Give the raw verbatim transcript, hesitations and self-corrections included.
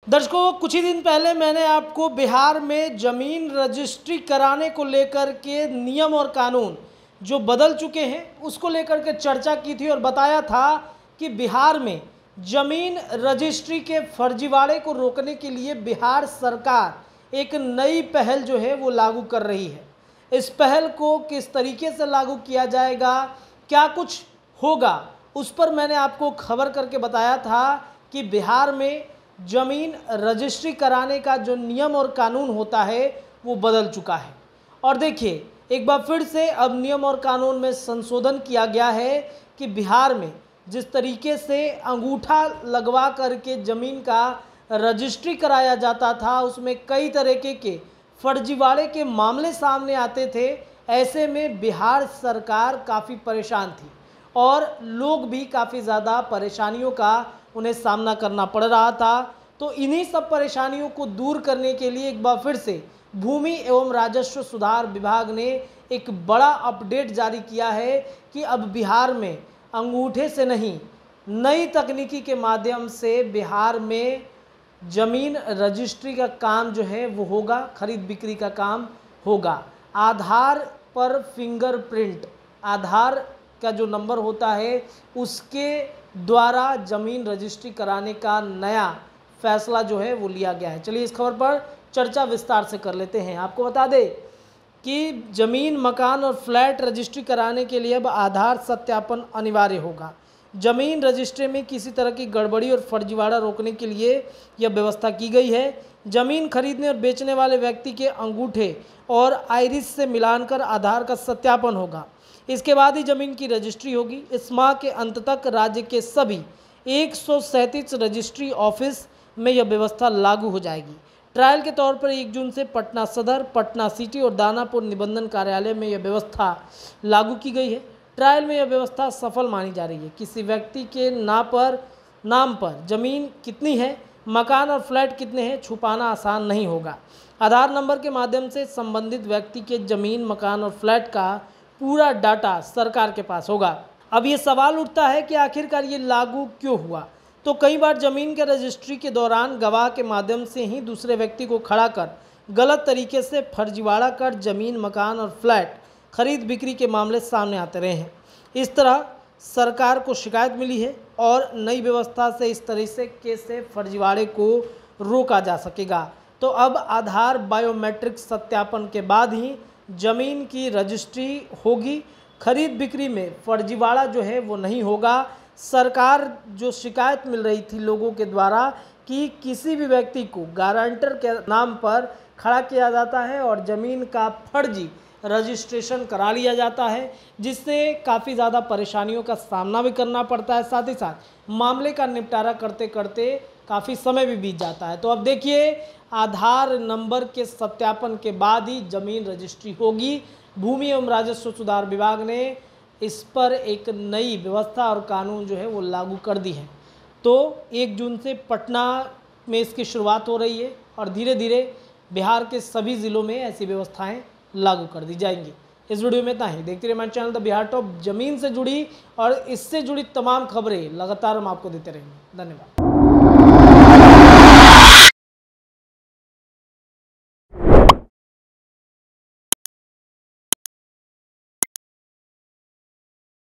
दर्शकों, कुछ ही दिन पहले मैंने आपको बिहार में ज़मीन रजिस्ट्री कराने को लेकर के नियम और कानून जो बदल चुके हैं उसको लेकर के चर्चा की थी और बताया था कि बिहार में ज़मीन रजिस्ट्री के फर्जीवाड़े को रोकने के लिए बिहार सरकार एक नई पहल जो है वो लागू कर रही है। इस पहल को किस तरीके से लागू किया जाएगा, क्या कुछ होगा, उस पर मैंने आपको खबर करके बताया था कि बिहार में ज़मीन रजिस्ट्री कराने का जो नियम और कानून होता है वो बदल चुका है। और देखिए, एक बार फिर से अब नियम और कानून में संशोधन किया गया है कि बिहार में जिस तरीके से अंगूठा लगवा करके ज़मीन का रजिस्ट्री कराया जाता था, उसमें कई तरीके के फर्जीवाड़े के मामले सामने आते थे। ऐसे में बिहार सरकार काफ़ी परेशान थी और लोग भी काफ़ी ज़्यादा परेशानियों का उन्हें सामना करना पड़ रहा था। तो इन्हीं सब परेशानियों को दूर करने के लिए एक बार फिर से भूमि एवं राजस्व सुधार विभाग ने एक बड़ा अपडेट जारी किया है कि अब बिहार में अंगूठे से नहीं, नई तकनीकी के माध्यम से बिहार में ज़मीन रजिस्ट्री का काम जो है वो होगा, खरीद बिक्री का काम होगा। आधार पर फिंगरप्रिंट, आधार का जो नंबर होता है उसके द्वारा ज़मीन रजिस्ट्री कराने का नया फैसला जो है वो लिया गया है। चलिए इस खबर पर चर्चा विस्तार से कर लेते हैं। आपको बता दें कि ज़मीन, मकान और फ्लैट रजिस्ट्री कराने के लिए अब आधार सत्यापन अनिवार्य होगा। ज़मीन रजिस्ट्री में किसी तरह की गड़बड़ी और फर्जीवाड़ा रोकने के लिए यह व्यवस्था की गई है। ज़मीन खरीदने और बेचने वाले व्यक्ति के अंगूठे और आइरिस से मिलान कर आधार का सत्यापन होगा। इसके बाद ही ज़मीन की रजिस्ट्री होगी। इस माह के अंत तक राज्य के सभी एक सौ सैंतीस रजिस्ट्री ऑफिस में यह व्यवस्था लागू हो जाएगी। ट्रायल के तौर पर एक जून से पटना सदर, पटना सिटी और दानापुर निबंधन कार्यालय में यह व्यवस्था लागू की गई है। ट्रायल में यह व्यवस्था सफल मानी जा रही है। किसी व्यक्ति के ना पर नाम पर ज़मीन कितनी है, मकान और फ्लैट कितने हैं, छुपाना आसान नहीं होगा। आधार नंबर के माध्यम से संबंधित व्यक्ति के ज़मीन, मकान और फ्लैट का पूरा डाटा सरकार के पास होगा। अब ये सवाल उठता है कि आखिरकार ये लागू क्यों हुआ। तो कई बार ज़मीन के रजिस्ट्री के दौरान गवाह के माध्यम से ही दूसरे व्यक्ति को खड़ा कर गलत तरीके से फर्जीवाड़ा कर ज़मीन, मकान और फ्लैट खरीद बिक्री के मामले सामने आते रहे हैं। इस तरह सरकार को शिकायत मिली है और नई व्यवस्था से इस तरीके से फर्जीवाड़े को रोका जा सकेगा। तो अब आधार बायोमेट्रिक सत्यापन के बाद ही ज़मीन की रजिस्ट्री होगी। खरीद बिक्री में फर्जीवाड़ा जो है वो नहीं होगा। सरकार जो शिकायत मिल रही थी लोगों के द्वारा कि किसी भी व्यक्ति को गारंटर के नाम पर खड़ा किया जाता है और ज़मीन का फर्जी रजिस्ट्रेशन करा लिया जाता है, जिससे काफ़ी ज़्यादा परेशानियों का सामना भी करना पड़ता है। साथ ही साथ मामले का निपटारा करते करते काफ़ी समय भी बीत जाता है। तो अब देखिए, आधार नंबर के सत्यापन के बाद ही ज़मीन रजिस्ट्री होगी। भूमि एवं राजस्व सुधार विभाग ने इस पर एक नई व्यवस्था और कानून जो है वो लागू कर दी है। तो एक जून से पटना में इसकी शुरुआत हो रही है और धीरे धीरे बिहार के सभी ज़िलों में ऐसी व्यवस्थाएं लागू कर दी जाएंगी। इस वीडियो में इतना ही। देखते रहिए हमारे चैनल द बिहार टॉप। ज़मीन से जुड़ी और इससे जुड़ी तमाम खबरें लगातार हम आपको देते रहेंगे। धन्यवाद।